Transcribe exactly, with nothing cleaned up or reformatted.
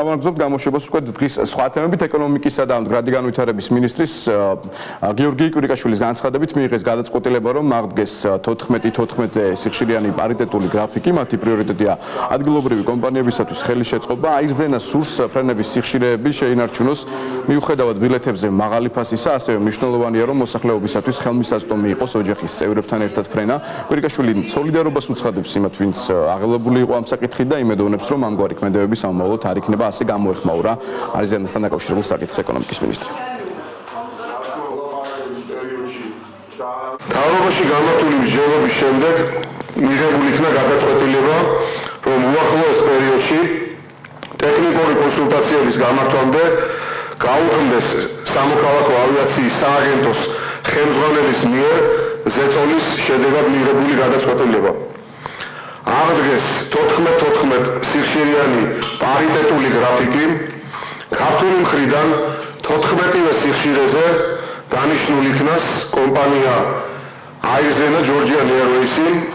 გავაგზავნებთ გამოშვებას უკვე დღის სხვა თემებით ეკონომიკისა და მდგრადი განვითარების მინისტრის გიორგი კვირიკაშვილის განცხადებით მიიღეს გადაწყვეტილება, რომ აღდგეს თოთხმეტი თოთხმეტზე სიხშირიანი პარიტეტული გრაფიკი, მათი პრიორიტეტია ადგილობრივი კომპანიებისათვის ხელის შეწყობა, აირზენა სურს ფრენების სიხშირეები შეინარჩუნოს მიუხედავად ბილეთებზე მაღალი ფასისა, ასევე მნიშვნელოვანია, რომ მოსახლეობისათვის ხელმისაწვდომი იყოს ოჯახის წევრებთან ერთად ფრენა. კვირიკაშვილი სოლიდარობას უცხადებს იმათ, ვინც აღელვებული იყო ამ საკითხით და იმედოვნებს, რომ ამგვარი ქმედებები სამომავლოდ არ იქნება ასე გამოეხმაურა აირზენასთან დაკავშირებულ საკითხს ეკონომიკის მინისტრი. მთავრობაში გამართული მსჯელობის შემდეგ მიღებული იქნა გადაწყვეტილება, რომ უახლოეს პერიოდში ტექნიკური კონსულტაციების გამართვამდე გაუქმდეს სამოქალაქო ავიაციის სააგენტოს ხელმძღვანელის მიერ ზეწოლის შედეგად მიღებული გადაწყვეტილება. აღდგეს თოთხმეტ თოთხმეტ სიხშირიანი პარიტეტული გრაფიკი, ქართული მხრიდან თოთხმეტივე სიხშირეზე დანიშნულ იქნას კომპანია აირზენა ჯორჯიან ეირვეისი,